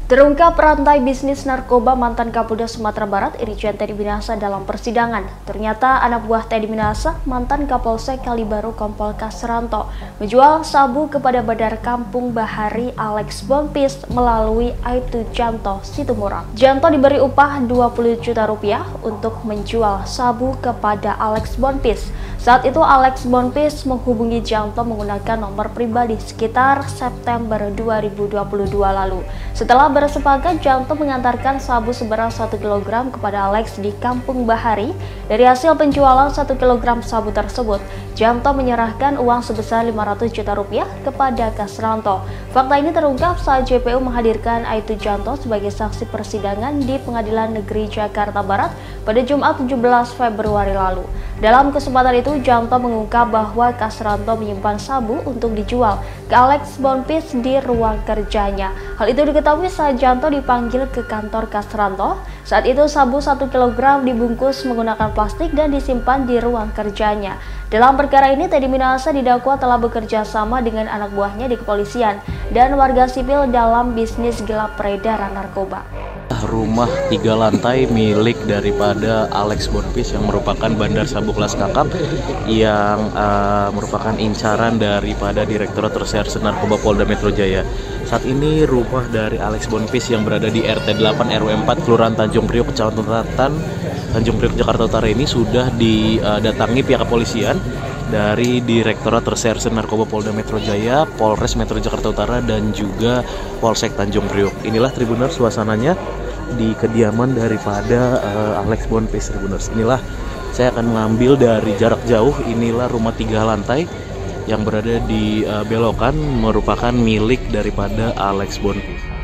Terungkap rantai bisnis narkoba mantan Kapolda Sumatera Barat Irjen Teddy Minahasa dalam persidangan. Ternyata anak buah Teddy Minahasa, mantan Kapolsek Kalibaru Kompol Kasranto, menjual sabu kepada Badar Kampung Bahari Alex Bonpis melalui Aibtu Janto Situmorang. Janto diberi upah 20 juta rupiah untuk menjual sabu kepada Alex Bonpis. Saat itu Alex Bonpis menghubungi Janto menggunakan nomor pribadi sekitar September 2022 lalu. Setelah bersepakat, Janto mengantarkan sabu seberat 1 kg kepada Alex di Kampung Bahari. Dari hasil penjualan 1 kg sabu tersebut, Janto menyerahkan uang sebesar 500 juta rupiah kepada Kasranto. Fakta ini terungkap saat JPU menghadirkan Aibtu Janto sebagai saksi persidangan di Pengadilan Negeri Jakarta Barat pada Jumat 17 Februari lalu. Dalam kesempatan itu, Janto mengungkap bahwa Kasranto menyimpan sabu untuk dijual ke Alex Bonpis di ruang kerjanya. Hal itu diketahui saat Janto dipanggil ke kantor Kasranto. Saat itu sabu 1 kg dibungkus menggunakan plastik dan disimpan di ruang kerjanya. Dalam perkara ini, Teddy Minahasa didakwa telah bekerja sama dengan anak buahnya di kepolisian dan warga sipil dalam bisnis gelap peredaran narkoba. Rumah 3 lantai milik daripada Alex Bonpis yang merupakan bandar sabu kelas kakap yang merupakan incaran daripada Direktorat Reserse Narkoba Polda Metro Jaya. Saat ini rumah dari Alex Bonpis yang berada di RT 8 RW 4 Kelurahan Tanjung Priok, Kecamatan Tanjung Priok, Jakarta Utara ini sudah didatangi pihak kepolisian dari Direktorat Reserse Narkoba Polda Metro Jaya, Polres Metro Jakarta Utara, dan juga Polsek Tanjung Priok. Inilah Tribuners suasananya di kediaman daripada Alex Bonpis. Tribuners, inilah saya akan mengambil dari jarak jauh. Inilah rumah 3 lantai yang berada di belokan merupakan milik daripada Alex Bonpis.